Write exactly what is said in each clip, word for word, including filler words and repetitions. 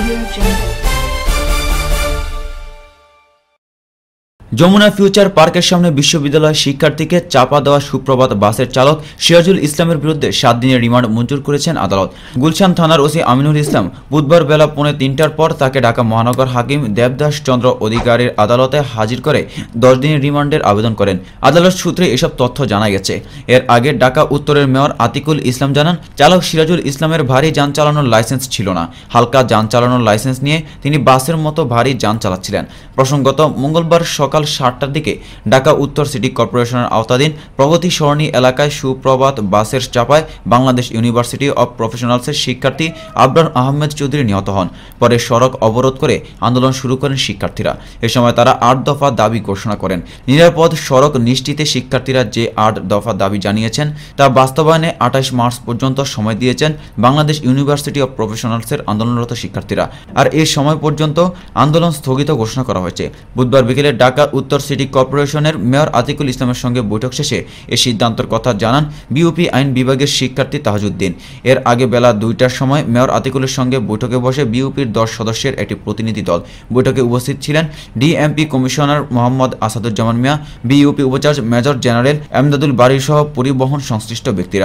Audio Jungle. Jamuna future পার্কের সামনে বিশ্ববিদ্যালয় শিক্ষার্থীকে চাপা দেওয়া সুপ্রভাত বাসের চালক সিরাজুল ইসলামের বিরুদ্ধে সাত দিনের রিমান্ড মঞ্জুর করেছেন আদালত। গুলশান থানার ওসি আমিনুল ইসলাম বুধবার বেলা পৌনে তিনটার পর তাকে ঢাকা মহানগর হাকিম দেবদাস চন্দ্র অধিকারীর আদালতে হাজির করে দশ দিনের রিমান্ডের আবেদন করেন। আদালত সূত্রে এসব তথ্য জানা গেছে। এর আগে ঢাকা উত্তরের মেয়র আতিকুল ইসলাম জানান, চালক সিরাজুল ইসলামের ভারী যান চালানোর লাইসেন্স ছিল না। হালকা যান চালানোর লাইসেন্স নিয়ে তিনি বাসের মতো ভারী যান চালাচ্ছিলেন। প্রসঙ্গত মঙ্গলবার সকাল সাতটার দিকে ঢাকা উত্তর সিটি কর্পোরেশনের আওতাধীন প্রগতি সরণি এলাকায় সুপ্রভাত বাসের চাপায় বাংলাদেশ ইউনিভার্সিটি অব প্রফেশনালসের শিক্ষার্থী আবরার আহমেদ চৌধুরী নিহত হন। পরে সড়ক অবরোধ করে আন্দোলন শুরু করেন শিক্ষার্থীরা। এ সময় তারা আট দফা দাবি ঘোষণা করেন। নিরাপদ সড়ক নিশ্চিতে শিক্ষার্থীরা যে আট দফা দাবি জানিয়েছেন তা বাস্তবায়নে আঠাশ মার্চ পর্যন্ত সময় দিয়েছেন বাংলাদেশ ইউনিভার্সিটি অব প্রফেশনালসের আন্দোলনরত শিক্ষার্থীরা। আর এই সময় পর্যন্ত আন্দোলন স্থগিত ঘোষণা করা হয়েছে। বুধবার বিকেলে ঢাকা উত্তর সিটি কর্পোরেশনের মেয়র আতিকুল ইসলামের সঙ্গে বৈঠক শেষে এই সিদ্ধান্তের কথা জানান বিউপি আইন বিভাগের শিক্ষার্থী তাহাজউদ্দিন। এর আগে বেলা দুইটার সময় মেয়র আতিকুলের সঙ্গে বৈঠকে বসে বিউপির দশ সদস্যের একটি প্রতিনিধি দল। বৈঠকে উপস্থিত ছিলেন DMP commissioner Mohammad Asaduzzaman Mia, BUP উপাচার্য মেজর জেনারেল এমদাদুল বারী সহ পরিবহন সংশ্লিষ্ট ব্যক্তিরা।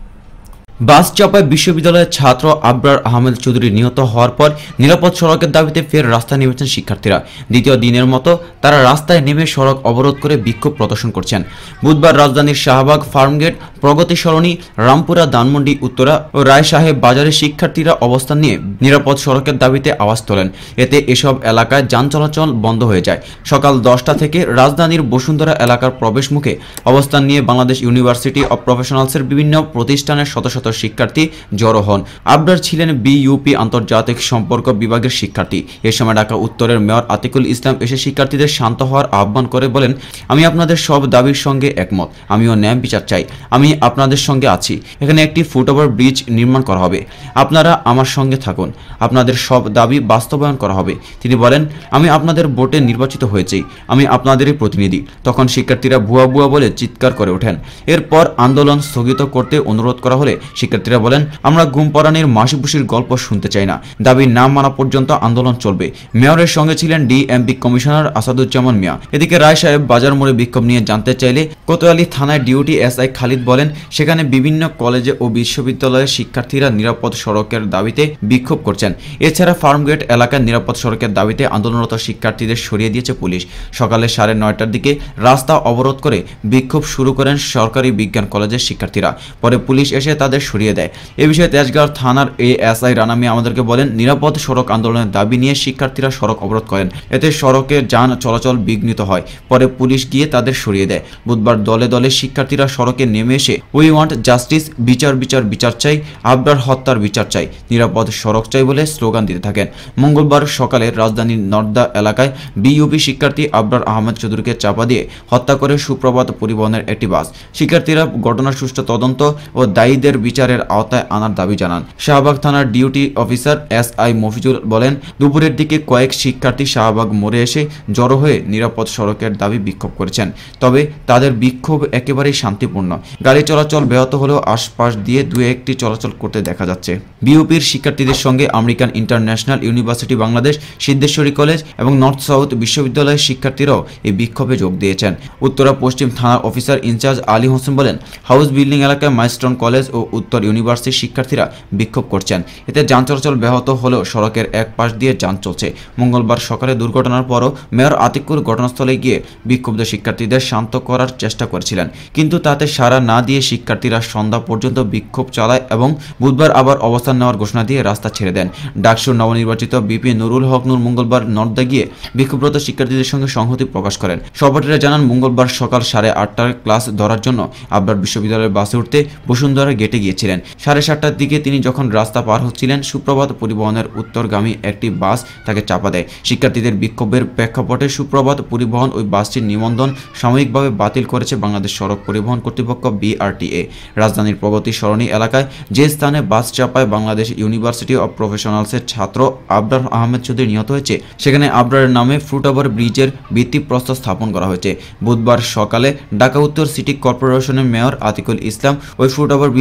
বাস চাপায় বিশ্ববিদ্যালয়ের ছাত্র আবরার আহমেদ চৌধুরী নিহত হওয়ার পর নিরাপদ সড়কের দাবিতে ফের রাস্তায় নেমেছেন শিক্ষার্থীরা। দ্বিতীয় দিনের মতো তারা রাস্তায় নেমে সড়ক অবরোধ করে বিক্ষোভ প্রদর্শন করছেন। বুধবার রাজধানীর শাহবাগ, ফার্মগেট, প্রগতি সরণি, রামপুরা, ধানমন্ডি, উত্তরা ও রায় সাহেব বাজারে শিক্ষার্থীরা অবস্থান নিয়ে নিরাপদ সড়কের দাবিতে আওয়াজ তোলেন। এতে এসব এলাকায় যান চলাচল বন্ধ হয়ে যায়। সকাল দশটা থেকে রাজধানীর বসুন্ধরা এলাকার প্রবেশ মুখে অবস্থান নিয়ে বাংলাদেশ ইউনিভার্সিটি অব প্রফেশনালসের বিভিন্ন প্রতিষ্ঠানের শত শত শিক্ষার্থী জড়ো হন। আবরার ছিলেন বিইউপি আন্তর্জাতিক সম্পর্ক বিভাগের শিক্ষার্থী। এ সময় ঢাকা উত্তরের মেয়র আতিকুল ইসলাম এসে শিক্ষার্থীদের শান্ত হওয়ার আহ্বান করে বলেন, আমি আপনাদের সব দাবির সঙ্গে একমত। আমিও ন্যায় বিচার চাই। আমি আপনাদের সঙ্গে আছি। এখানে একটি ফুটওভার ব্রিজ নির্মাণ করা হবে। আপনারা আমার সঙ্গে থাকুন। আপনাদের সব দাবি বাস্তবায়ন করা হবে। তিনি বলেন, আমি আপনাদের ভোটে নির্বাচিত হয়েছি। আমি আপনাদেরই প্রতিনিধি। তখন শিক্ষার্থীরা ভুয়া ভুয়া বলে চিৎকার করে ওঠেন। এরপর আন্দোলন স্থগিত করতে অনুরোধ করা হলে শিক্ষার্থীরা বলেন, আমরা ঘুম পড়ানির মাসিপুসির গল্প শুনতে চাই না। দাবি না মানা পর্যন্ত আন্দোলন চলবে। মেয়রের সঙ্গে ছিলেন ডিএমপি কমিশনার আসাদুজ্জামান মিয়া। এদিকে রায় সাহেব বাজার মোড়ে বিক্ষোভ নিয়ে জানতে চাইলে কোতোয়ালি থানায় ডিউটি এসআই খালিদ বলেন, সেখানে বিভিন্ন কলেজে ও বিশ্ববিদ্যালয়ের শিক্ষার্থীরা নিরাপদ সড়কের দাবিতে বিক্ষোভ করছেন। এছাড়া ফার্মগেট এলাকার নিরাপদ সড়কের দাবিতে আন্দোলনরত শিক্ষার্থীদের সরিয়ে দিয়েছে পুলিশ। সকালে সাড়ে নয়টার দিকে রাস্তা অবরোধ করে বিক্ষোভ শুরু করেন সরকারি বিজ্ঞান কলেজের শিক্ষার্থীরা। পরে পুলিশ এসে তাদের সরিয়ে দেয়। এ বিষয়ে তেজগাঁও থানার এএসআই রানা মিয়া আমাদেরকে বলেন, নিরাপদ সড়ক আন্দোলনের দাবি নিয়ে শিক্ষার্থীরা সড়ক অবরোধ করেন। এতে সড়কে যান চলাচল বিঘ্নিত হয়। পরে পুলিশ গিয়ে তাদের সরিয়ে দেয়। বুধবার দলে দলে শিক্ষার্থীরা সড়কে নেমে এসে উই ওয়ান্ট জাস্টিস, বিচার বিচার বিচার চাই, আবরার হত্যার বিচার চাই, নিরাপদ সড়ক চাই বলে স্লোগান দিতে থাকেন। মঙ্গলবার সকালে রাজধানীর নর্দা এলাকায় বিইউপি শিক্ষার্থী আবরার আহমেদ চৌধুরীকে চাপা দিয়ে হত্যা করে সুপ্রভাত পরিবহনের একটি বাস। শিক্ষার্থীরা ঘটনার সুষ্ঠু তদন্ত ও দায়ীদের বিচারের আওতায় আনার দাবি জানান। শাহবাগ থানার duty officer S I Mofizul বলেন, দুপুরের দিকে কয়েক শিক্ষার্থী শাহবাগ মোড়ে এসে জড়ো হয়ে নিরাপদ সড়কের দাবি বিক্ষোভ করেছেন। তবে তাদের বিক্ষোভ একেবারেই শান্তিপূর্ণ। গাড়ি চলাচল ব্যাহত হলেও আশপাশ দিয়ে দু একটি চলাচল করতে দেখা যাচ্ছে। বিউপির শিক্ষার্থীদের সঙ্গে American International University Bangladesh, Siddheswari college এবং নর্থ সাউথ বিশ্ববিদ্যালয়ের শিক্ষার্থীরাও এই বিক্ষোভে যোগ দিয়েছেন। উত্তরা পশ্চিম থানার অফিসার ইনচার্জ আলী হোসেন বলেন, হাউস বিল্ডিং এলাকায় মাইলস্টোন কলেজ ও উত্তর ইউনিভার্সিটির শিক্ষার্থীরা বিক্ষোভ করছেন। এতে যান চলাচল ব্যাহত হলেও সড়কের এক পাশ দিয়ে যান চলছে। মঙ্গলবার সকালে দুর্ঘটনার পরও মেয়র আতিকুল ঘটনাস্থলে গিয়ে বিক্ষুব্ধ শিক্ষার্থীদের শান্ত করার চেষ্টা করেছিলেন, কিন্তু তাতে সাড়া না দিয়ে শিক্ষার্থীরা সন্ধ্যা পর্যন্ত বিক্ষোভ চালায় এবং বুধবার আবার অবস্থান নেওয়ার ঘোষণা দিয়ে রাস্তা ছেড়ে দেন। ডাকসুর নবনির্বাচিত বিপি নুরুল হক নূর মঙ্গলবার নর্দা গিয়ে বিক্ষোভরত শিক্ষার্থীদের সঙ্গে সংহতি প্রকাশ করেন। সভাপতিরা জানান, মঙ্গলবার সকাল সাড়ে আটটার ক্লাস ধরার জন্য আবরার বিশ্ববিদ্যালয়ের বাসে উঠতে বসুন্ধরা গেটে গিয়েছিলেন। সাড়ে সাতটার দিকে তিনি যখন রাস্তা পার হচ্ছিলেন, সুপ্রভাত পরিবহনের উত্তরগামী একটি বাস তাকে চাপা দেয়। শিক্ষার্থীদের বিক্ষোভের প্রেক্ষাপটে সুপ্রভাত পরিবহন ওই বাসটির নিবন্ধন সাময়িকভাবে বাতিল করেছে বাংলাদেশ সড়ক পরিবহন কর্তৃপক্ষ বিআরটিএ। রাজধানীর প্রগতি সরণি এলাকায় যে স্থানে বাস চাপায় বাংলাদেশ ইউনিভার্সিটি অব প্রফেশনালসের ছাত্র আবরার আহমেদ চৌধুরী নিহত হয়েছে, সেখানে আবরারের নামে ফুটওভার ব্রিজের ভিত্তিপ্রস্তর স্থাপন করা হয়েছে। বুধবার সকালে ঢাকা উত্তর সিটি কর্পোরেশনের মেয়র আতিকুল ইসলাম ওই ফুটওভার ব্রিজের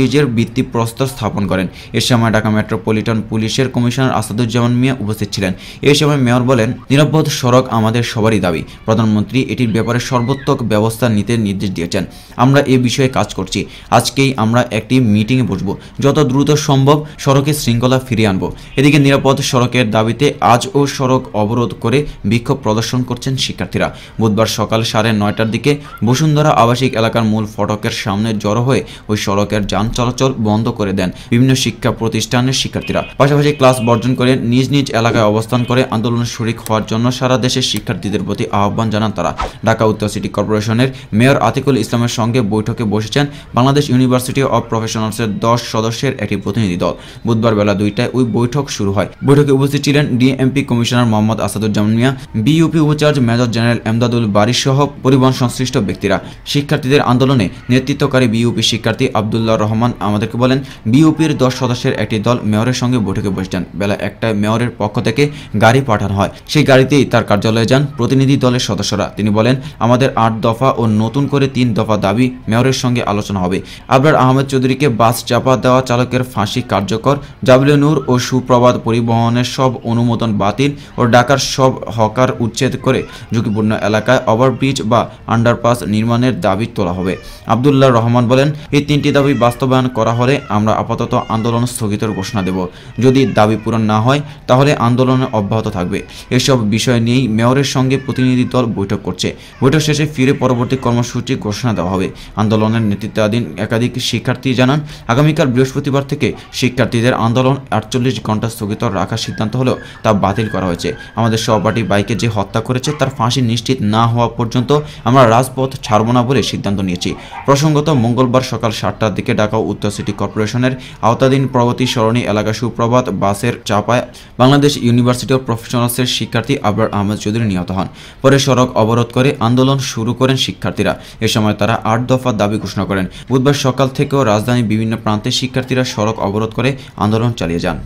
ভিত্তিপ্রস্তর স্থাপন করেন। এ সময় ঢাকা মেট্রোপলিটন পুলিশের কমিশনার আসাদুজ্জামান মিয়া উপস্থিত ছিলেন। এই সময় মেয়র বলেন, নিরাপদ সড়ক আমাদের সবারই দাবি। প্রধানমন্ত্রী এটির ব্যাপারে সর্বোত্তক ব্যবস্থা নিতে নির্দেশ দিয়েছেন। আমরা এ বিষয়ে কাজ করছি। আজকেই আমরা একটি মিটিংয়ে বসব, যত দ্রুত সম্ভব সড়কে শৃঙ্খলা ফিরিয়ে আনব। এদিকে নিরাপদ সড়কের দাবিতে আজও সড়ক অবরোধ করে বিক্ষোভ প্রদর্শন করছেন শিক্ষার্থীরা। বুধবার সকাল সাড়ে নয়টার দিকে বসুন্ধরা আবাসিক এলাকার মূল ফটকের সামনে জড়ো হয়ে ওই সড়কের যান চলাচল বন্ধ করে দেন বিভিন্ন শিক্ষা প্রতিষ্ঠানের শিক্ষার্থীরা। পাশাপাশি ক্লাস বর্জন করে নিজ নিজ এলাকায় অবস্থান করে আন্দোলনে শরিক হওয়ার জন্য সারা দেশের শিক্ষার্থীদের প্রতি আহ্বান জানান তারা। ঢাকা উত্তর সিটি কর্পোরেশনের মেয়র আতিকুল ইসলামের সঙ্গে বৈঠকে বসেছেন বাংলাদেশ ইউনিভার্সিটি অব প্রফেশনালসের দশ সদস্যের একটি প্রতিনিধি দল। বুধবার বেলা দুইটায় ওই বৈঠক শুরু হয়। বৈঠকে উপস্থিত ছিলেন DMP commissioner Mohammad Asaduzzaman Mia, BUP উপাচার্য মেজর জেনারেল এমদাদুল বারী সহ পরিবহন সংশ্লিষ্ট ব্যক্তিরা। শিক্ষার্থীদের আন্দোলনে নেতৃত্বকারী বিইউপি শিক্ষার্থী আব্দুল্লাহ রহমান আমাদেরকে বলেন, বিইউপির দশ সদস্যের একটি দল মেয়রের সঙ্গে বৈঠকে বসেছেন। বেলা একটায় মেয়রের পক্ষ থেকে গাড়ি পাঠানো হয়। সেই গাড়িতেই তার কার্যালয়ে যান প্রতিনিধি দলের সদস্যরা। তিনি বলেন, আমাদের আট দফা ও নতুন করে তিন দফা দাবি মেয়রের সঙ্গে আলোচনা হবে। আবরার আহমেদ চৌধুরীকে বাস চাপা দেওয়া চালকের ফাঁসি কার্যকর, জাবলে নূর ও সুপ্রভাত পরিবহনের সব অনুমোদন বাতিল ও ঢাকার সব হকার উচ্ছেদ করে ঝুঁকিপূর্ণ এলাকায় ওভারব্রিজ বা আন্ডারপাস নির্মাণের দাবি তোলা হবে। আব্দুল্লাহ রহমান বলেন, এই তিনটি দাবি বাস্তবায়ন করা হলে আমরা আপাতত আন্দোলন স্থগিতের ঘোষণা দেব। যদি দাবি পূরণ না হয় তাহলে আন্দোলন অব্যাহত থাকবে। এসব বিষয় নিয়েই মেয়রের সঙ্গে প্রতিনিধি দল বৈঠক করছে। বৈঠক শেষে ফিরে পরবর্তী কর্মসূচি ঘোষণা দেওয়া হবে। আন্দোলনের নেতৃত্বাধীন একাধিক শিক্ষার্থী জানান, আগামীকাল বৃহস্পতিবার থেকে শিক্ষার্থীদের আন্দোলন আটচল্লিশ ঘন্টা স্থগিত রাখার সিদ্ধান্ত হলেও তা বাতিল করা হয়েছে। আমাদের সহপাঠী বাইকে যে হত্যা করেছে তার ফাঁসি নিশ্চিত না হওয়া পর্যন্ত আমরা রাজপথ ছাড়ব না বলে সিদ্ধান্ত নিয়েছি। প্রসঙ্গত, মঙ্গলবার সকাল সাতটার দিকে ঢাকা উত্তর সিটি কর্পোরেশনের আওতাধীন প্রগতি সরণি এলাকা সুপ্রভাত বাসের চাপায় বাংলাদেশ ইউনিভার্সিটি অব প্রফেশনালসের শিক্ষার্থী আবরার আহমেদ চৌধুরী নিহত হন। পরে সড়ক অবরোধ করে আন্দোলন শুরু করেন শিক্ষার্থীরা। এ সময় তারা আট দফা দাবি ঘোষণা করেন। বুধবার সকাল থেকেও রাজধানীর বিভিন্ন প্রান্তে শিক্ষার্থীরা সড়ক অবরোধ করে আন্দোলন চালিয়ে যান।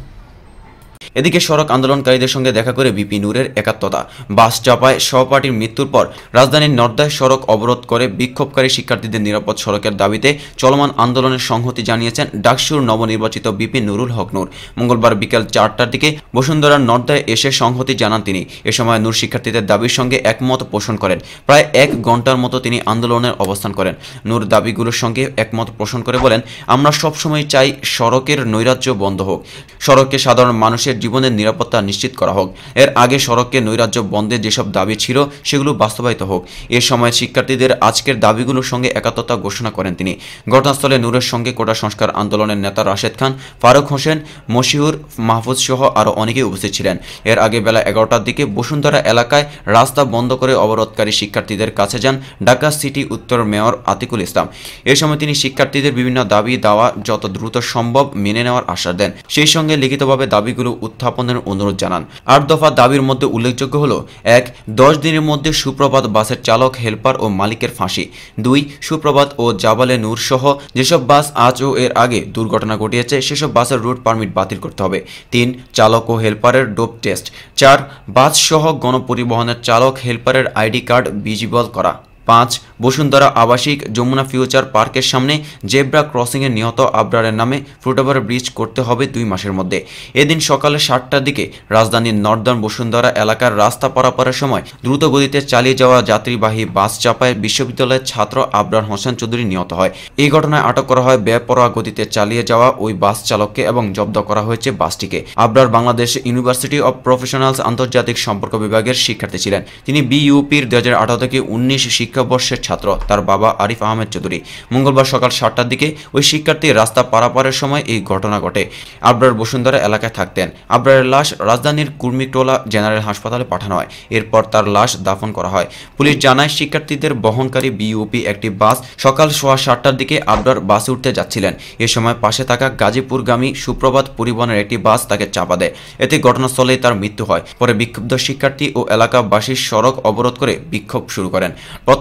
এদিকে সড়ক আন্দোলনকারীদের সঙ্গে দেখা করে বিপি নূরের একাত্মতা। বাস চাপায় সহপাঠীর মৃত্যুর পর রাজধানীর নর্দায় সড়ক অবরোধ করে বিক্ষোভকারী শিক্ষার্থীদের নিরাপদ সড়কের দাবিতে চলমান আন্দোলনের সংহতি জানিয়েছেন ডাকসুর নবনির্বাচিত বিপি নুরুল হক নূর। মঙ্গলবার বিকেল চারটার দিকে বসুন্ধরার নর্দায় এসে সংহতি জানান তিনি। এ সময় নূর শিক্ষার্থীদের দাবির সঙ্গে একমত পোষণ করেন। প্রায় এক ঘন্টার মতো তিনি আন্দোলনের অবস্থান করেন। নূর দাবিগুলোর সঙ্গে একমত পোষণ করে বলেন, আমরা সবসময় চাই সড়কের নৈরাজ্য বন্ধ হোক, সড়কে সাধারণ মানুষের জীবনের নিরাপত্তা নিশ্চিত করা হোক। এর আগে সড়ককে নৈরাজ্য বন্ধের যেসব দাবি ছিল সেগুলো বাস্তবায়িত হোক। এ সময় শিক্ষার্থীদের আজকের দাবিগুলোর সঙ্গে একাত্মতা ঘোষণা করেন তিনি। ঘটনাস্থলে নূরের সঙ্গে কোটা সংস্কার আন্দোলনের নেতা রাশেদ খান, ফারুক হোসেন, মশিউর মাহফুজ সহ আরও অনেকেই উপস্থিত ছিলেন। এর আগে বেলা এগারোটার দিকে বসুন্ধরা এলাকায় রাস্তা বন্ধ করে অবরোধকারী শিক্ষার্থীদের কাছে যান ঢাকা সিটি উত্তর মেয়র আতিকুল ইসলাম। এ সময় তিনি শিক্ষার্থীদের বিভিন্ন দাবি দাওয়া যত দ্রুত সম্ভব মেনে নেওয়ার আশ্বাস দেন। সেই সঙ্গে লিখিতভাবে দাবিগুলো উত্থাপনের অনুরোধ জানান। আট দফা দাবির মধ্যে উল্লেখযোগ্য হল, এক, দশ দিনের মধ্যে সুপ্রভাত বাসের চালক, হেলপার ও মালিকের ফাঁসি। দুই, সুপ্রভাত ও জাবালে নূর সহ যেসব বাস আজ ও এর আগে দুর্ঘটনা ঘটিয়েছে সেসব বাসের রুট পারমিট বাতিল করতে হবে। তিন, চালক ও হেলপারের ডোপ টেস্ট। চার, বাস সহ গণপরিবহনের চালক হেলপারের আইডি কার্ড ভিজিবল করা। পাঁচ, বসুন্ধরা আবাসিক যমুনা ফিউচার পার্কের সামনে জেব্রা ক্রসিংয়ে নিহত আবরারের নামে ফুটওভার ব্রিজ করতে হবে দুই মাসের মধ্যে। এদিন সকালে সাতটার দিকে রাজধানীর নর্দার্ন বসুন্ধরা এলাকার রাস্তা পারাপারের সময় দ্রুত গতিতে চালিয়ে যাওয়া যাত্রীবাহী বাস চাপায় বিশ্ববিদ্যালয়ের ছাত্র আবরার হোসেন চৌধুরী নিহত হয়। এই ঘটনায় আটক করা হয় বেপরোয়া গতিতে চালিয়ে যাওয়া ওই বাস চালককে এবং জব্দ করা হয়েছে বাসটিকে। Abrar Bangladesh University of professionals আন্তর্জাতিক সম্পর্ক বিভাগের শিক্ষার্থী ছিলেন। তিনি বিইউপির দুই হাজার আঠারো থেকে উনিশ শিক্ষাবর্ষের ছাত্র। তার বাবা আরিফ আহমেদ চৌধুরী। মঙ্গলবার সকাল সাতটার দিকে ওই শিক্ষার্থী রাস্তা পারাপারের সময় এই ঘটনা ঘটে। আবরার বসুন্ধরা এলাকায় থাকতেন। আবরারের লাশ রাজধানীর কুর্মিটোলা জেনারেল হাসপাতালে পাঠানো হয়। এরপর তার লাশ দাফন করা হয়। পুলিশ জানায়, শিক্ষার্থীদের বহনকারী বিইউপি একটি বাস সকাল সোয়া সাতটার দিকে আবরার বাসে উঠতে যাচ্ছিলেন। এ সময় পাশে থাকা গাজীপুরগামী সুপ্রভাত পরিবহনের একটি বাস তাকে চাপা দেয়। এতে ঘটনাস্থলেই তার মৃত্যু হয়। পরে বিক্ষুব্ধ শিক্ষার্থী ও এলাকাবাসী সড়ক অবরোধ করে বিক্ষোভ শুরু করেন।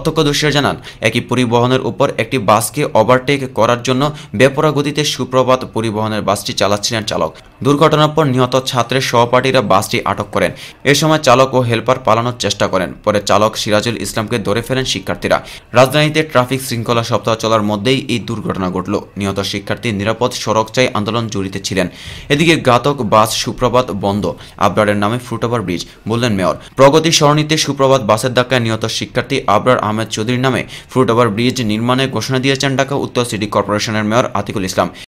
প্রত্যক্ষদর্শীরা জানান, একই পরিবহনের উপর একটি বাসকে ওভারটেক করার জন্য বেপরোয়া গতিতে সুপ্রভাত পরিবহনের বাসটি চালাচ্ছিলেন চালক। দুর্ঘটনার পর নিহত ছাত্রের সহপাঠীরা বাসটি আটক করেন। এ সময় চালক ও হেলপার পালানোর চেষ্টা করেন। পরে চালক সিরাজুল ইসলামকে ধরে ফেলেন শিক্ষার্থীরা। রাজধানীতে ট্রাফিক শৃঙ্খলা সপ্তাহ চলার মধ্যেই এই দুর্ঘটনা ঘটল। নিহত শিক্ষার্থী নিরাপদ সড়ক চাই আন্দোলন জড়িত ছিলেন। এদিকে ঘাতক বাস সুপ্রভাত বন্ধ আবরারের নামে ফুটওভার ব্রিজ, বললেন মেয়র। প্রগতি সরণিতে সুপ্রভাত বাসের ধাক্কায় নিহত শিক্ষার্থী আবরার আহমেদ চৌধুরীর নামে ফুটওভার ব্রিজ নির্মাণের ঘোষণা দিয়েছেন ঢাকা উত্তর সিটি কর্পোরেশনের মেয়র আতিকুল ইসলাম।